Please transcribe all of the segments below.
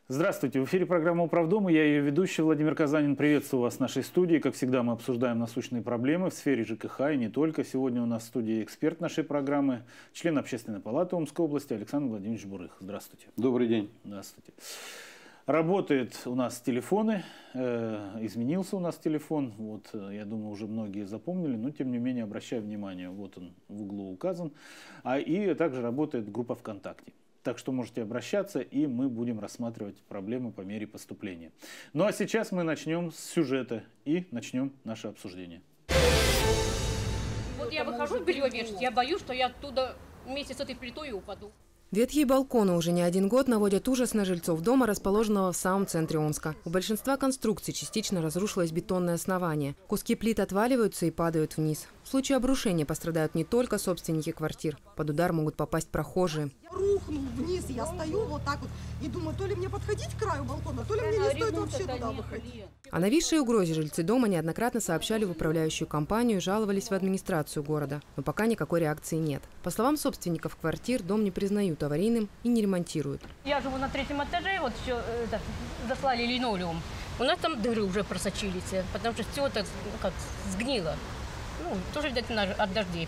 Здравствуйте, в эфире программа «Управдом», и я ее ведущий Владимир Казанин. Приветствую вас в нашей студии. Как всегда, мы обсуждаем насущные проблемы в сфере ЖКХ и не только. Сегодня у нас в студии эксперт нашей программы, член Общественной палаты Омской области Александр Владимирович Бурых. Здравствуйте. Добрый день. Здравствуйте. Работает у нас телефоны, изменился у нас телефон, вот, я думаю, уже многие запомнили, но тем не менее обращаю внимание, вот он в углу указан, и также работает группа ВКонтакте. Так что можете обращаться, и мы будем рассматривать проблемы по мере поступления. Ну а сейчас мы начнем с сюжета и начнем наше обсуждение. Вот я выхожу белье вешать, я боюсь, что я оттуда вместе с этой плитой упаду. Ветхие балконы уже не один год наводят ужас на жильцов дома, расположенного в самом центре Омска. У большинства конструкций частично разрушилось бетонное основание. Куски плит отваливаются и падают вниз. В случае обрушения пострадают не только собственники квартир. Под удар могут попасть прохожие. Рухнул вниз, я стою вот так вот и думаю, то ли мне подходить к краю балкона, то ли мне не стоит вообще туда выходить. О нависшей угрозе жильцы дома неоднократно сообщали в управляющую компанию и жаловались в администрацию города. Но пока никакой реакции нет. По словам собственников квартир, дом не признают аварийным и не ремонтируют. Я живу на 3-м этаже, вот все заслали линолеум. У нас там дыры уже просочились, потому что все это как сгнило. Ну, тоже, видать, от дождей,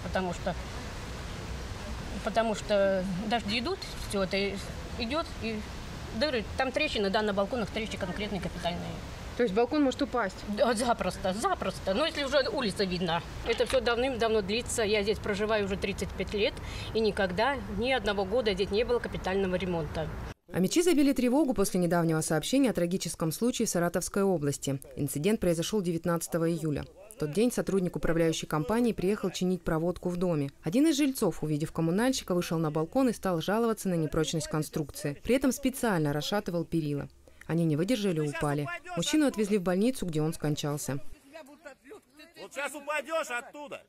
потому что дожди идут, все это идет, и дыры, там трещины, да, на балконах трещины конкретные, капитальные. То есть балкон может упасть? Да, запросто. Но если уже улица видна. Это все давным-давно длится. Я здесь проживаю уже 35 лет, и никогда, ни одного года здесь не было капитального ремонта. Омичи забили тревогу после недавнего сообщения о трагическом случае в Саратовской области. Инцидент произошел 19 июля. В тот день сотрудник управляющей компании приехал чинить проводку в доме. Один из жильцов, увидев коммунальщика, вышел на балкон и стал жаловаться на непрочность конструкции. При этом специально расшатывал перила. Они не выдержали и упали. Мужчину отвезли в больницу, где он скончался. Вот сейчас упадешь оттуда.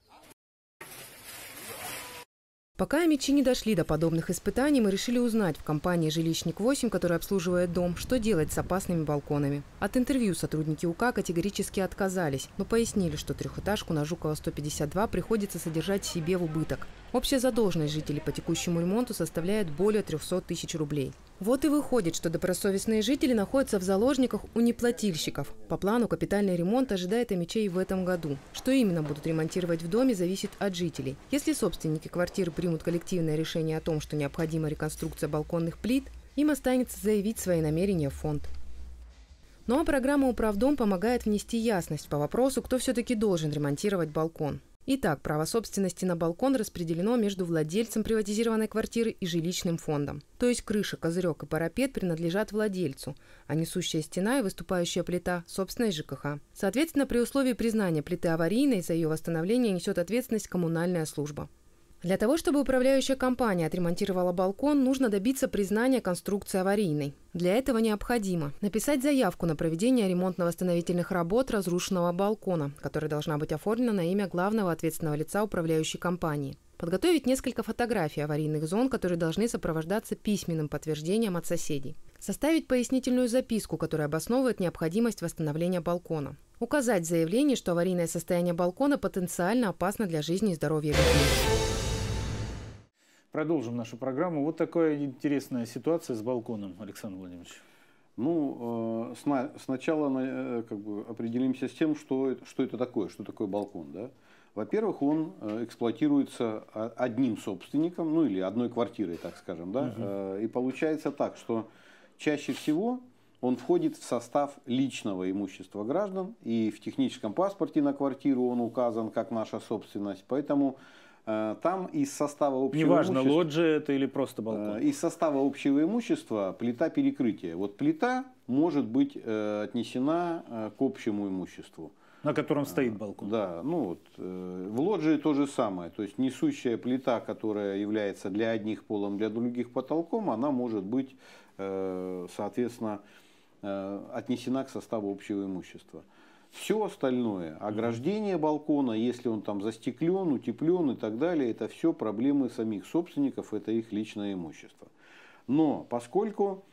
Пока омичи не дошли до подобных испытаний, мы решили узнать в компании «Жилищник-8», которая обслуживает дом, что делать с опасными балконами. От интервью сотрудники УК категорически отказались, но пояснили, что трехэтажку на Жукова 152 приходится содержать себе в убыток. Общая задолженность жителей по текущему ремонту составляет более 300 тысяч рублей. Вот и выходит, что добросовестные жители находятся в заложниках у неплательщиков. По плану капитальный ремонт ожидает омичей в этом году. Что именно будут ремонтировать в доме, зависит от жителей. Если собственники квартиры примут коллективное решение о том, что необходима реконструкция балконных плит, им останется заявить свои намерения в фонд. Ну а программа «Управдом» помогает внести ясность по вопросу, кто все-таки должен ремонтировать балкон. Итак, право собственности на балкон распределено между владельцем приватизированной квартиры и жилищным фондом. То есть крыша, козырек и парапет принадлежат владельцу, а несущая стена и выступающая плита – собственность ЖКХ. Соответственно, при условии признания плиты аварийной за ее восстановление несет ответственность коммунальная служба. Для того, чтобы управляющая компания отремонтировала балкон, нужно добиться признания конструкции аварийной. Для этого необходимо написать заявку на проведение ремонтно-восстановительных работ разрушенного балкона, которая должна быть оформлена на имя главного ответственного лица управляющей компании. Подготовить несколько фотографий аварийных зон, которые должны сопровождаться письменным подтверждением от соседей. Составить пояснительную записку, которая обосновывает необходимость восстановления балкона. Указать в заявлении, что аварийное состояние балкона потенциально опасно для жизни и здоровья людей. Продолжим нашу программу. Вот такая интересная ситуация с балконом, Александр Владимирович. Ну, сначала определимся с тем, что это такое балкон. Да? Во-первых, он эксплуатируется одним собственником, ну или одной квартирой, так скажем. Да? И получается так, что чаще всего он входит в состав личного имущества граждан, и в техническом паспорте на квартиру он указан как наша собственность, поэтому там из состава общего неважно, имущества, лоджия это или просто балкон. Из состава общего имущества плита перекрытия. Вот плита может быть отнесена к общему имуществу. На котором стоит балкон. Да, ну вот, в лоджии то же самое. То есть несущая плита, которая является для одних полом, для других потолком, она может быть, соответственно, отнесена к составу общего имущества. Все остальное, ограждение балкона, если он там застеклен, утеплен и так далее, это все проблемы самих собственников, это их личное имущество. Но поскольку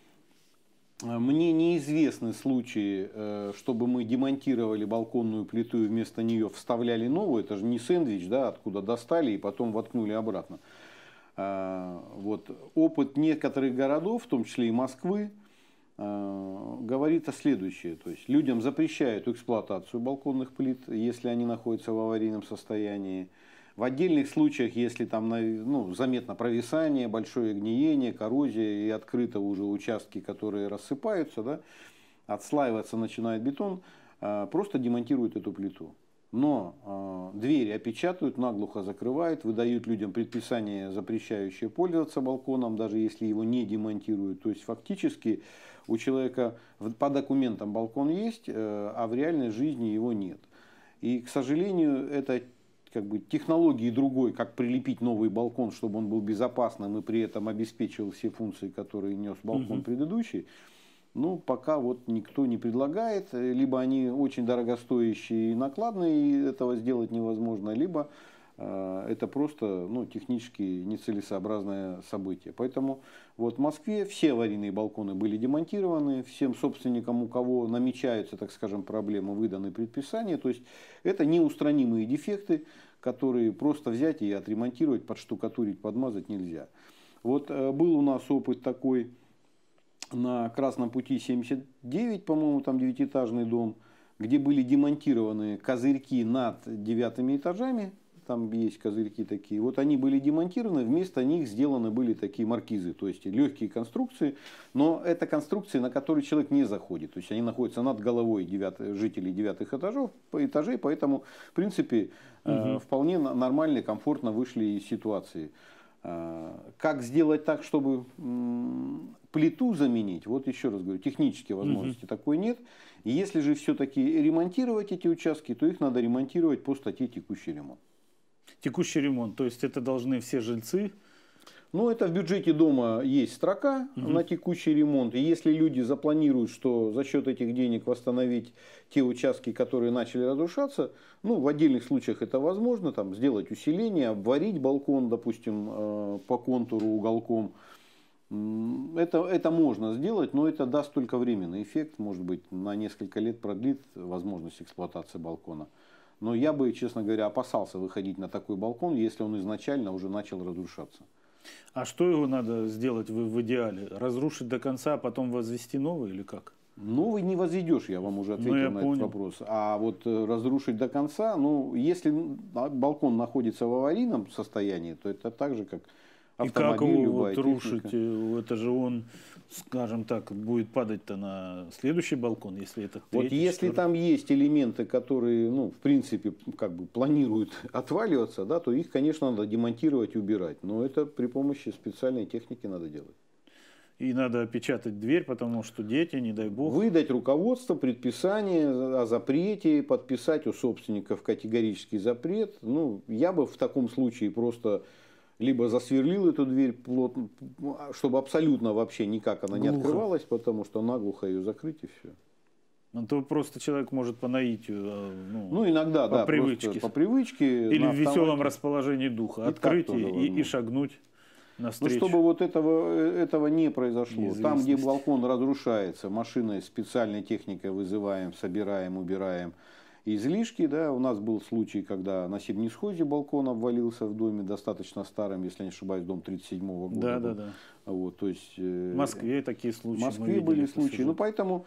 мне неизвестны случаи, чтобы мы демонтировали балконную плиту и вместо нее вставляли новую, это же не сэндвич, да, откуда достали и потом воткнули обратно. Вот. Опыт некоторых городов, в том числе и Москвы, говорит следующее. То есть людям запрещают эксплуатацию балконных плит, если они находятся в аварийном состоянии. В отдельных случаях, если там заметно провисание, большое гниение, коррозия и открыто уже участки, которые рассыпаются, да, отслаиваться начинает бетон, просто демонтируют эту плиту. Но двери опечатают, наглухо закрывают, выдают людям предписание, запрещающее пользоваться балконом, даже если его не демонтируют. То есть фактически у человека по документам балкон есть, а в реальной жизни его нет. И, к сожалению, это как бы технологии другой, как прилепить новый балкон, чтобы он был безопасным и при этом обеспечивал все функции, которые нес балкон предыдущий. Ну, пока вот никто не предлагает, либо они очень дорогостоящие и накладные, и этого сделать невозможно, либо это просто технически нецелесообразное событие. Поэтому вот в Москве все аварийные балконы были демонтированы, всем собственникам, у кого намечаются, так скажем, проблемы, выданы предписания. То есть это неустранимые дефекты, которые просто взять и отремонтировать, подштукатурить, подмазать нельзя. Вот был у нас опыт такой на Красном пути 79, по-моему, там 9-этажный дом, где были демонтированы козырьки над 9 этажами. Там есть козырьки такие. Вот они были демонтированы, вместо них сделаны были такие маркизы, то есть легкие конструкции. Но это конструкции, на которые человек не заходит. То есть они находятся над головой жителей 9 этажей, поэтому, в принципе, вполне нормально, комфортно вышли из ситуации. Как сделать так, чтобы плиту заменить? Вот еще раз говорю, технической возможности такой нет. И если же все-таки ремонтировать эти участки, то их надо ремонтировать по статье «Текущий ремонт». Текущий ремонт, то есть это должны все жильцы? Ну, это в бюджете дома есть строка на текущий ремонт. И если люди запланируют, что за счет этих денег восстановить те участки, которые начали разрушаться, в отдельных случаях это возможно, там, сделать усиление, обварить балкон, допустим, по контуру уголком. Это можно сделать, но это даст только временный эффект, может быть, на несколько лет продлит возможность эксплуатации балкона. Но я бы, честно говоря, опасался выходить на такой балкон, если он изначально уже начал разрушаться. А что его надо сделать в идеале? Разрушить до конца, а потом возвести новый или как? Новый не возведешь, я вам уже ответил на этот вопрос. А вот разрушить до конца, если балкон находится в аварийном состоянии, то это так же, как автомобиль, и как его любая техника. рушить? Это же он, скажем так, будет падать-то на следующий балкон, если это третий, вот если четвертый. там есть элементы, которые, в принципе, как бы планируют отваливаться, да, то их, конечно, надо демонтировать и убирать. Но это при помощи специальной техники надо делать. И надо опечатать дверь, потому что дети, не дай бог. Выдать руководство, предписание о запрете, подписать у собственников категорический запрет. Я бы в таком случае просто либо засверлил эту дверь плотно, чтобы абсолютно вообще никак она не открывалась, потому что наглухо ее закрыть и все. То просто человек может по наитию, иногда, по привычке. По привычке. Или в веселом расположении духа. Открыть и шагнуть навстречу. Чтобы вот этого не произошло. Там, где балкон разрушается, машиной специальной техникой вызываем, собираем, убираем излишки. Да. У нас был случай, когда на Себнисхозе балкон обвалился в доме, достаточно старом, если не ошибаюсь, дом 1937 года. Да. Вот, то есть, в Москве такие случаи. В Москве были случаи. Поэтому,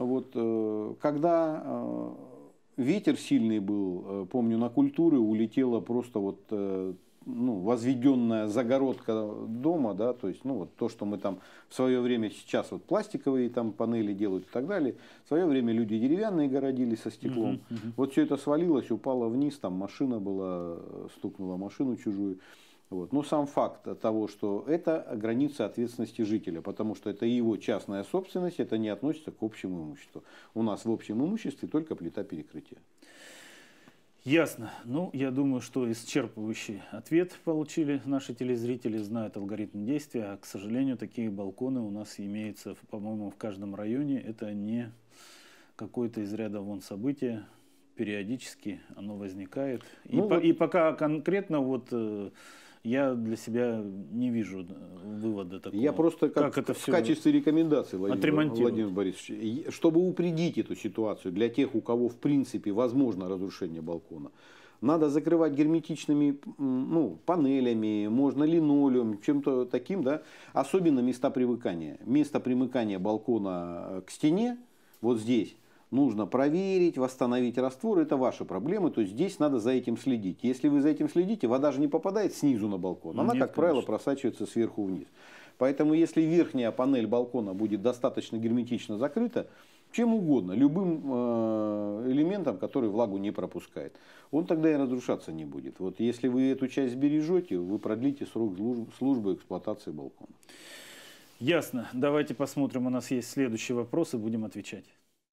когда ветер сильный был, помню, на Культуре улетела просто возведенная загородка дома, да, то есть, то, что мы там в свое время сейчас пластиковые там панели делают и так далее, в свое время люди деревянные городили со стеклом. Вот все это свалилось, упало вниз, там машина была, стукнула машину чужую. Но сам факт того, что это граница ответственности жителя, потому что это его частная собственность, это не относится к общему имуществу. У нас в общем имуществе только плита перекрытия. Ясно. Я думаю, что исчерпывающий ответ получили наши телезрители, знают алгоритм действия. А, к сожалению, такие балконы у нас имеются, по-моему, в каждом районе. Это не какое-то из ряда вон событие. Периодически оно возникает. И пока конкретно я для себя не вижу вывода такого. Я просто как это в качестве рекомендации, Владимир Борисович, чтобы упредить эту ситуацию для тех, у кого в принципе возможно разрушение балкона, надо закрывать герметичными панелями, можно линолеум, чем-то таким, да. Особенно места примыкания. Место примыкания балкона к стене, вот здесь, нужно проверить, восстановить раствор. Это ваши проблемы. То есть здесь надо за этим следить. Если вы за этим следите, вода же не попадает снизу на балкон. Она, как правило, просачивается сверху вниз. Поэтому если верхняя панель балкона будет достаточно герметично закрыта, чем угодно, любым элементом, который влагу не пропускает, он тогда и разрушаться не будет. Вот если вы эту часть сбережете, вы продлите срок службы эксплуатации балкона. Ясно. Давайте посмотрим, у нас есть следующий вопрос и будем отвечать.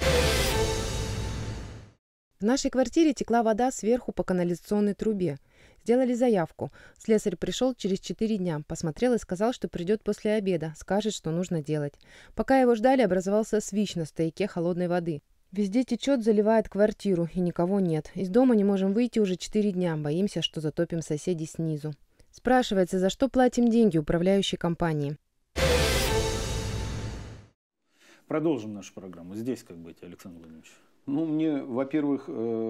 В нашей квартире текла вода сверху по канализационной трубе. Сделали заявку. Слесарь пришел через 4 дня, посмотрел и сказал, что придет после обеда, скажет, что нужно делать. Пока его ждали, образовался свич на стояке холодной воды. Везде течет, заливает квартиру, и никого нет. Из дома не можем выйти уже 4 дня, боимся, что затопим соседей снизу. Спрашивается, за что платим деньги управляющей компании. Продолжим нашу программу. Здесь как быть, Александр Владимирович? Мне, во-первых,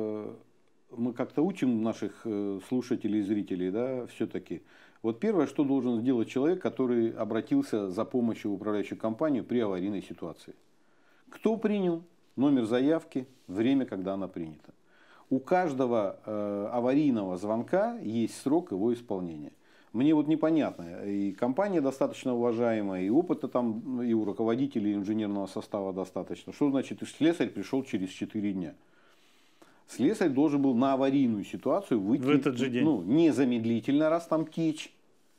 мы как-то учим наших слушателей и зрителей, да, все-таки. Вот первое, что должен сделать человек, который обратился за помощью в управляющую компанию при аварийной ситуации. Кто принял номер заявки, время, когда она принята. У каждого аварийного звонка есть срок его исполнения. Мне вот непонятно, и компания достаточно уважаемая, и опыта там, и у руководителей инженерного состава достаточно. Что значит, слесарь пришел через 4 дня? Слесарь должен был на аварийную ситуацию выйти в этот же день. Незамедлительно, раз там течь,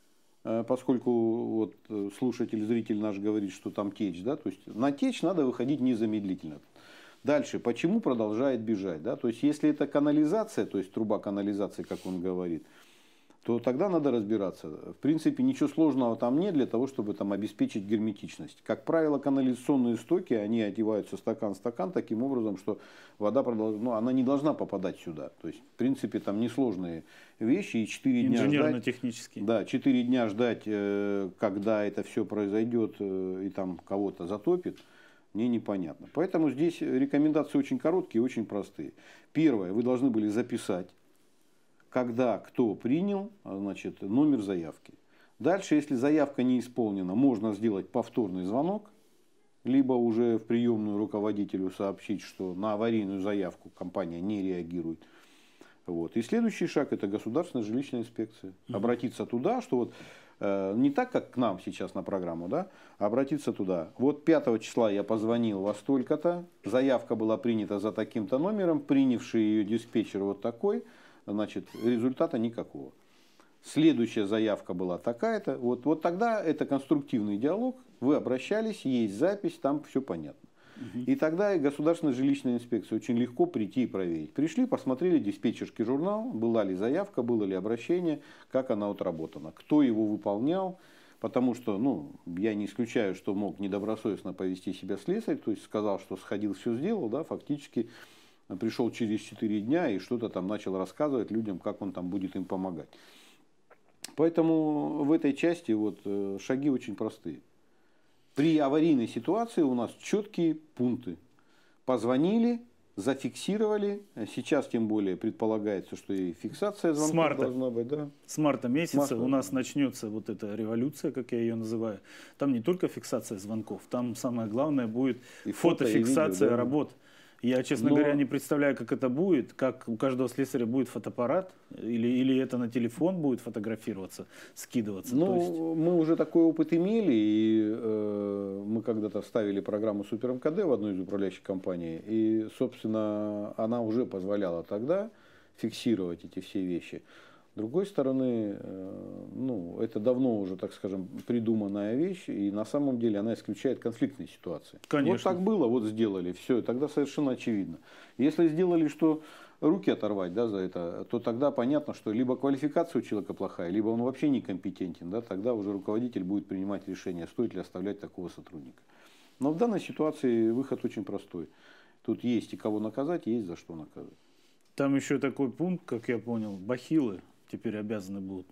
поскольку вот слушатель, зритель наш говорит, что там течь, да, то есть на течь надо выходить незамедлительно. Дальше, почему продолжает бежать, да, то есть если это канализация, то есть труба канализации, как он говорит, то тогда надо разбираться. В принципе, ничего сложного там нет для того, чтобы там обеспечить герметичность. Как правило, канализационные стоки, они одеваются стакан в стакан таким образом, что вода она не должна попадать сюда. То есть, в принципе, там несложные вещи. И 4 дня ждать. Инженерно-технические. Да, 4 дня ждать, когда это все произойдет и там кого-то затопит, мне непонятно. Поэтому здесь рекомендации очень короткие и очень простые. Первое, вы должны были записать, когда кто принял, значит, номер заявки. Дальше, если заявка не исполнена, можно сделать повторный звонок, либо уже в приемную руководителю сообщить, что на аварийную заявку компания не реагирует. Вот. И следующий шаг – это государственная жилищная инспекция. Обратиться туда, что вот не так, как к нам сейчас на программу, да, а обратиться туда. Вот 5 числа я позвонил во столько-то, заявка была принята за таким-то номером, принявший ее диспетчер вот такой. Значит, результата никакого. Следующая заявка была такая-то. Вот тогда это конструктивный диалог. Вы обращались, есть запись, там все понятно. И тогда и государственная жилищная инспекция очень легко прийти и проверить. Пришли, посмотрели диспетчерский журнал, была ли заявка, было ли обращение, как она отработана, кто его выполнял. Потому что, я не исключаю, что мог недобросовестно повести себя слесарь, то есть сказал, что сходил, все сделал, да, фактически пришел через 4 дня и что-то там начал рассказывать людям, как он там будет им помогать. Поэтому в этой части шаги очень простые. При аварийной ситуации у нас четкие пункты. Позвонили, зафиксировали. Сейчас тем более предполагается, что и фиксация звонка должна быть. Да? С марта месяца у нас начнется вот эта революция, как я ее называю. Там не только фиксация звонков, там самое главное будет и фотофиксация видео, работ. Я, честно говоря, не представляю, как это будет, как у каждого слесаря будет фотоаппарат, или это на телефон будет фотографироваться, скидываться. Мы уже такой опыт имели, и мы когда-то ставили программу Супер МКД в одной из управляющих компаний, и, собственно, она уже позволяла тогда фиксировать эти все вещи. С другой стороны, это давно уже, так скажем, придуманная вещь, и на самом деле она исключает конфликтные ситуации. Конечно. Вот так было, вот сделали, все, и тогда совершенно очевидно. Если сделали, что руки оторвать, да, за это, то тогда понятно, что либо квалификация у человека плохая, либо он вообще некомпетентен, да, тогда уже руководитель будет принимать решение, стоит ли оставлять такого сотрудника. Но в данной ситуации выход очень простой. Тут есть и кого наказать, есть за что наказать. Там еще такой пункт, как я понял, бахилы теперь обязаны будут.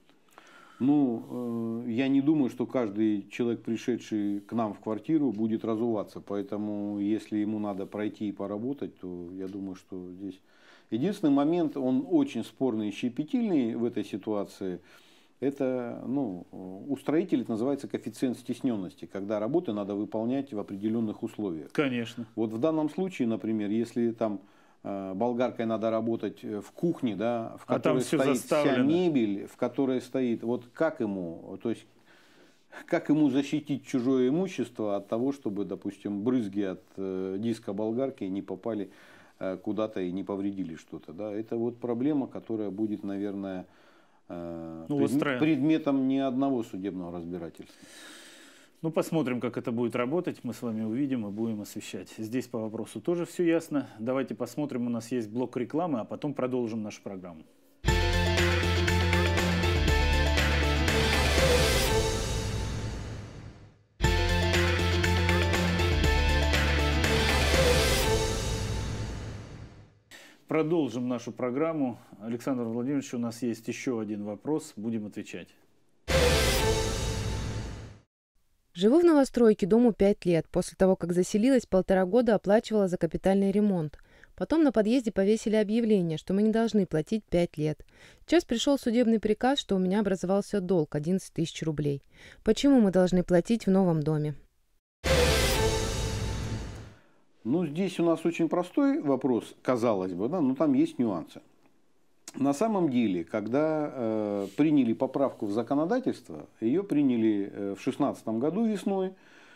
Я не думаю, что каждый человек, пришедший к нам в квартиру, будет разуваться. Поэтому, если ему надо пройти и поработать, то я думаю, что здесь Единственный момент, он очень спорный и щепетильный в этой ситуации, это, ну, у строителей это называется коэффициент стесненности, когда работы надо выполнять в определенных условиях. Конечно. Вот в данном случае, например, если там болгаркой надо работать в кухне, да, в которой стоит вся мебель, в которой стоит, вот как ему, то есть как ему защитить чужое имущество от того, чтобы, допустим, брызги от диска болгарки не попали куда-то и не повредили что-то, да? Это вот проблема, которая будет, наверное, предметом не одного судебного разбирательства. Ну, посмотрим, как это будет работать. Мы с вами увидим и будем освещать. Здесь по вопросу тоже все ясно. Давайте посмотрим. У нас есть блок рекламы, а потом продолжим нашу программу. Продолжим нашу программу. Александр Владимирович, у нас есть еще один вопрос. Будем отвечать. Живу в новостройке, дому 5 лет. После того, как заселилась, 1,5 года оплачивала за капитальный ремонт. Потом на подъезде повесили объявление, что мы не должны платить 5 лет. Сейчас пришел судебный приказ, что у меня образовался долг 11 тысяч рублей. Почему мы должны платить в новом доме? Ну, здесь у нас очень простой вопрос, казалось бы, да, но там есть нюансы. На самом деле, когда приняли поправку в законодательство, ее приняли в 2016 году весной,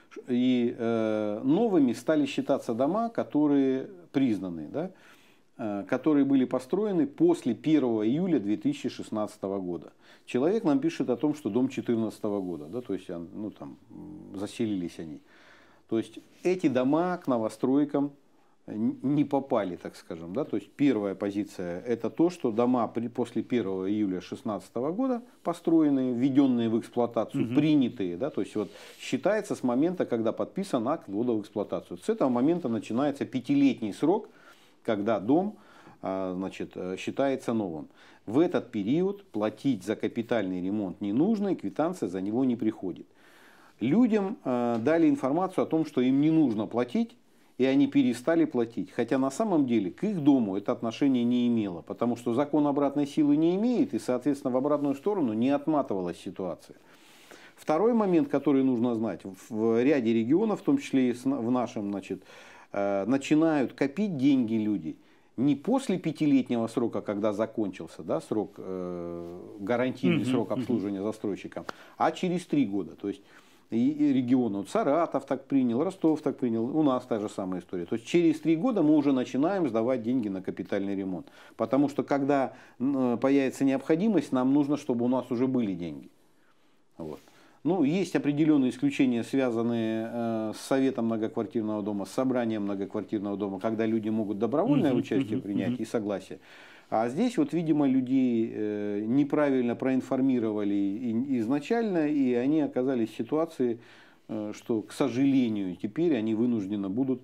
и новыми стали считаться дома, которые признаны, да, которые были построены после 1 июля 2016 года. Человек нам пишет о том, что дом 2014 года, да, то есть, ну, там, заселились они. То есть эти дома к новостройкам не попали, так скажем. Да? То есть первая позиция – это то, что дома после 1 июля 2016 года построенные, введенные в эксплуатацию, принятые. Да? То есть вот считается с момента, когда подписан акт ввода в эксплуатацию. С этого момента начинается 5-летний срок, когда дом, значит, считается новым. В этот период платить за капитальный ремонт не нужно, и квитанция за него не приходит. Людям дали информацию о том, что им не нужно платить, и они перестали платить. Хотя на самом деле к их дому это отношение не имело, потому что закон обратной силы не имеет, и, соответственно, в обратную сторону не отматывалась ситуация. Второй момент, который нужно знать, в ряде регионов, в том числе и в нашем, значит, начинают копить деньги люди не после 5-летнего срока, когда закончился, да, срок, гарантийный срок обслуживания застройщиком, а через 3 года. То есть и регионы, вот Саратов так принял, Ростов так принял, у нас та же самая история. То есть через 3 года мы уже начинаем сдавать деньги на капитальный ремонт. Потому что когда появится необходимость, нам нужно, чтобы у нас уже были деньги. Вот. Ну, есть определенные исключения, связанные с советом многоквартирного дома, с собранием многоквартирного дома, когда люди могут добровольное участие принять и согласие. А здесь, вот, видимо, людей неправильно проинформировали изначально, и они оказались в ситуации, что, к сожалению, теперь они вынуждены будут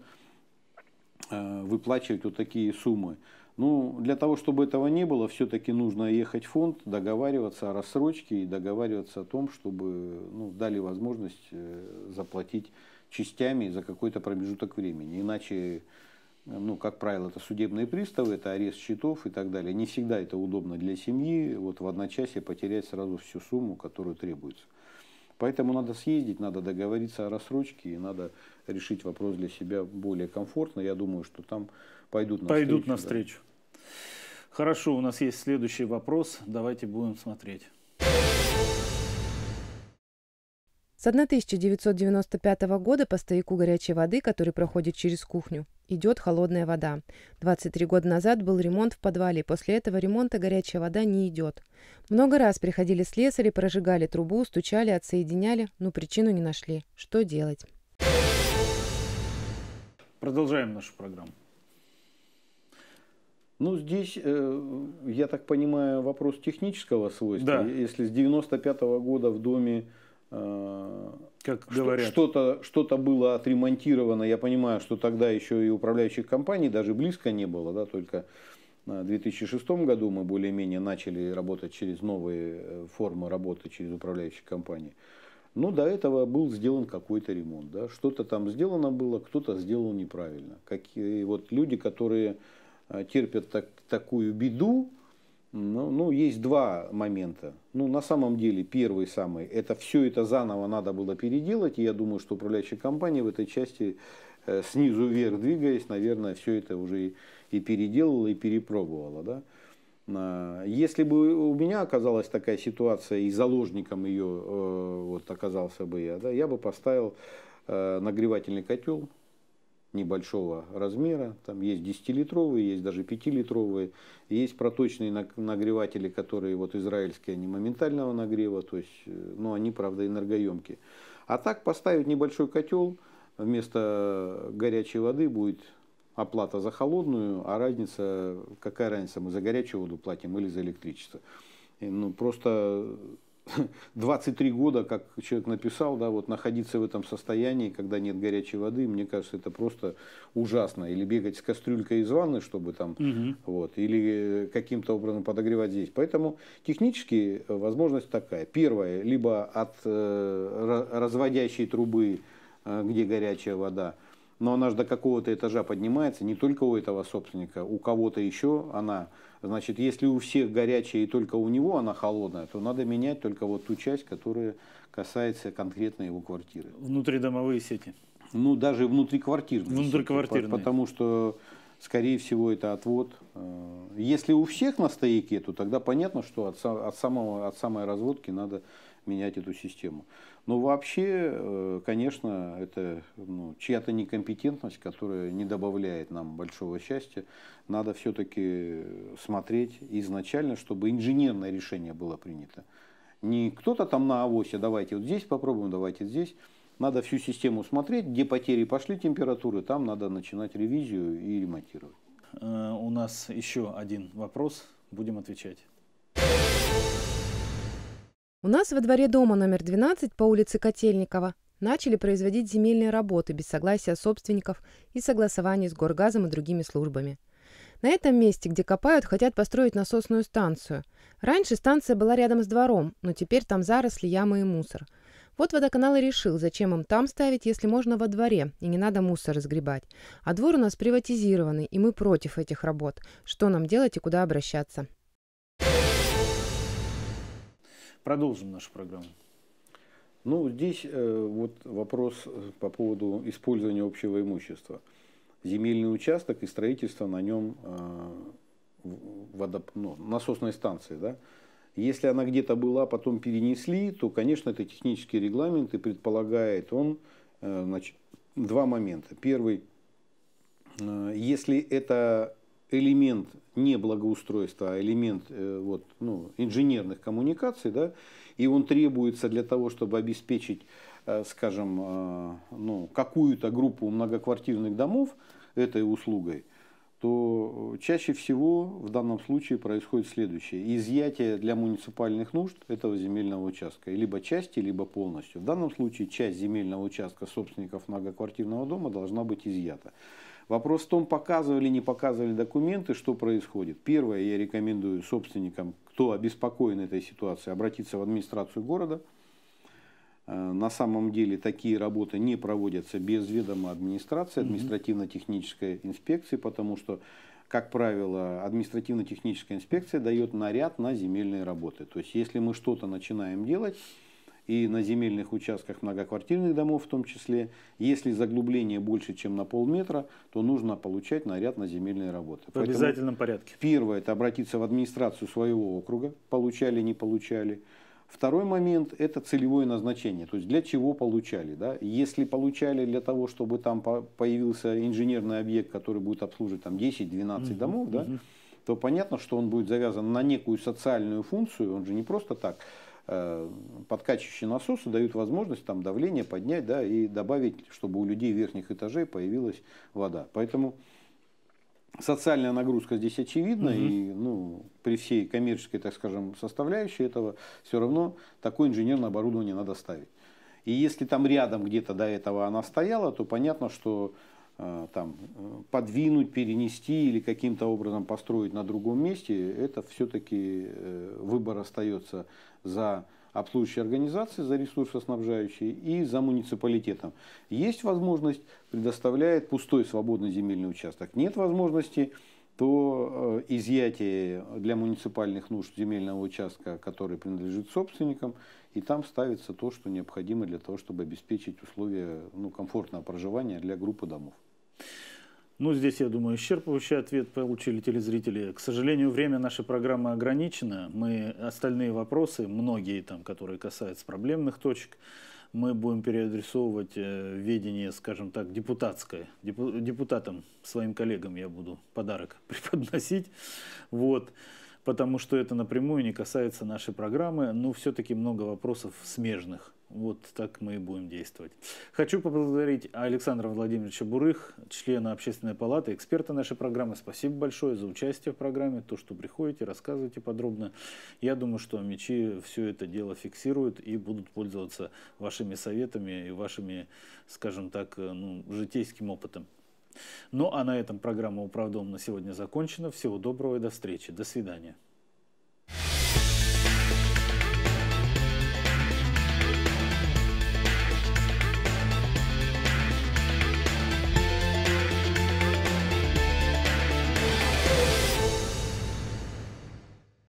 выплачивать вот такие суммы. Ну, для того, чтобы этого не было, все-таки нужно ехать в фонд, договариваться о рассрочке и договариваться о том, чтобы, ну, дали возможность заплатить частями за какой-то промежуток времени. Иначе, ну, как правило, это судебные приставы, это арест счетов и так далее. Не всегда это удобно для семьи, вот в одночасье потерять сразу всю сумму, которую требуется. Поэтому надо съездить, надо договориться о рассрочке и надо решить вопрос для себя более комфортно. Я думаю, что там пойдут навстречу. Да. Хорошо, у нас есть следующий вопрос. Давайте будем смотреть. С 1995 года по стояку горячей воды, который проходит через кухню, идет холодная вода. 23 года назад был ремонт в подвале, и после этого ремонта горячая вода не идет. Много раз приходили слесари, прожигали трубу, стучали, отсоединяли, но причину не нашли. Что делать? Продолжаем нашу программу. Ну, здесь, я так понимаю, вопрос технического свойства. Да. Если с 95 года в доме как говорят, что-то было отремонтировано, я понимаю, что тогда еще и управляющих компаний даже близко не было, да, только в 2006 году мы более-менее начали работать через новые формы работы, через управляющие компании. Но до этого был сделан какой-то ремонт, да, что-то там сделано было, кто-то сделал неправильно. Вот люди, которые терпят такую беду, ну, есть два момента. Ну, на самом деле, первый самый, это все это заново надо было переделать. И я думаю, что управляющая компания в этой части снизу вверх двигаясь, наверное, все это уже и переделала, и перепробовала. Да? Если бы у меня оказалась такая ситуация, и заложником ее вот, оказался бы я, да, я бы поставил нагревательный котел небольшого размера. Там есть 10-литровые, есть даже 5-литровые. Есть проточные нагреватели, которые вот израильские, они моментального нагрева, то есть, ну, они, правда, энергоемкие. А так поставить небольшой котел, вместо горячей воды будет оплата за холодную, а разница, какая разница, мы за горячую воду платим или за электричество. Ну, просто 23 года, как человек написал, да, вот находиться в этом состоянии, когда нет горячей воды, мне кажется, это просто ужасно. Или бегать с кастрюлькой из ванны, чтобы там, вот, или каким-то образом подогревать здесь. Поэтому технически возможность такая. Первое, либо от разводящей трубы, где горячая вода, но она же до какого-то этажа поднимается, не только у этого собственника, у кого-то еще она. Значит, если у всех горячая и только у него она холодная, то надо менять только вот ту часть, которая касается конкретно его квартиры. Внутридомовые сети. Ну, даже внутриквартирные. Внутриквартирные. Потому что, скорее всего, это отвод. Если у всех на стояке, то тогда понятно, что от самой разводки надо менять эту систему. Но вообще, конечно, это чья-то некомпетентность, которая не добавляет нам большого счастья. Надо все-таки смотреть изначально, чтобы инженерное решение было принято. Не кто-то там на авосе, давайте вот здесь попробуем, давайте здесь. Надо всю систему смотреть, где потери пошли температуры, там надо начинать ревизию и ремонтировать. У нас еще один вопрос, будем отвечать. У нас во дворе дома номер 12 по улице Котельникова начали производить земельные работы без согласия собственников и согласования с Горгазом и другими службами. На этом месте, где копают, хотят построить насосную станцию. Раньше станция была рядом с двором, но теперь там заросли, ямы и мусор. Вот водоканал и решил, зачем им там ставить, если можно во дворе, и не надо мусор разгребать. А двор у нас приватизированный, и мы против этих работ. Что нам делать и куда обращаться? Продолжим нашу программу. Ну, здесь вот вопрос по поводу использования общего имущества. Земельный участок и строительство на нем насосной станции. Да? Если она где-то была, потом перенесли, то, конечно, это технический регламент и предполагает он два момента. Первый, если это элемент не благоустройства, а элемент инженерных коммуникаций, да, и он требуется для того, чтобы обеспечить, скажем, какую-то группу многоквартирных домов этой услугой, то чаще всего в данном случае происходит следующее. Изъятие для муниципальных нужд этого земельного участка. Либо части, либо полностью. В данном случае часть земельного участка собственников многоквартирного дома должна быть изъята. Вопрос в том, показывали, не показывали документы, что происходит. Первое, я рекомендую собственникам, кто обеспокоен этой ситуацией, обратиться в администрацию города. На самом деле такие работы не проводятся без ведома администрации, административно-технической инспекции, потому что, как правило, административно-техническая инспекция дает наряд на земельные работы. То есть, если мы что-то начинаем делать, и на земельных участках многоквартирных домов в том числе, если заглубление больше, чем на полметра, то нужно получать наряд на земельные работы. В обязательном порядке. Первое, это обратиться в администрацию своего округа, получали, не получали. Второй момент, это целевое назначение, то есть для чего получали. Да? Если получали для того, чтобы там появился инженерный объект, который будет обслуживать там 10-12 домов, да, то понятно, что он будет завязан на некую социальную функцию, он же не просто так. Подкачивающие насосы дают возможность там давление поднять, да, и добавить, чтобы у людей верхних этажей появилась вода. Поэтому социальная нагрузка здесь очевидна, и при всей коммерческой, так скажем, составляющей этого, все равно такое инженерное оборудование надо ставить. И если там рядом где-то до этого она стояла, то понятно, что там подвинуть, перенести или каким-то образом построить на другом месте, это все-таки выбор остается за обслуживающей организацией, за ресурсоснабжающей и за муниципалитетом. Есть возможность, предоставляет пустой свободный земельный участок. Нет возможности, то изъятие для муниципальных нужд земельного участка, который принадлежит собственникам, и там ставится то, что необходимо для того, чтобы обеспечить условия комфортного проживания для группы домов. Ну, здесь, я думаю, исчерпывающий ответ получили телезрители. К сожалению, время нашей программы ограничено. Мы остальные вопросы, многие там, которые касаются проблемных точек, мы будем переадресовывать в ведение, скажем так, депутатское. Депутатам, своим коллегам я буду подарок преподносить. Вот. Потому что это напрямую не касается нашей программы, но все-таки много вопросов смежных. Вот так мы и будем действовать. Хочу поблагодарить Александра Владимировича Бурых, члена Общественной палаты, эксперта нашей программы. Спасибо большое за участие в программе, то, что приходите, рассказываете подробно. Я думаю, что МИЧИ все это дело фиксируют и будут пользоваться вашими советами и вашими, скажем так, житейским опытом. Ну а на этом программа «Управдом» на сегодня закончена. Всего доброго и до встречи. До свидания.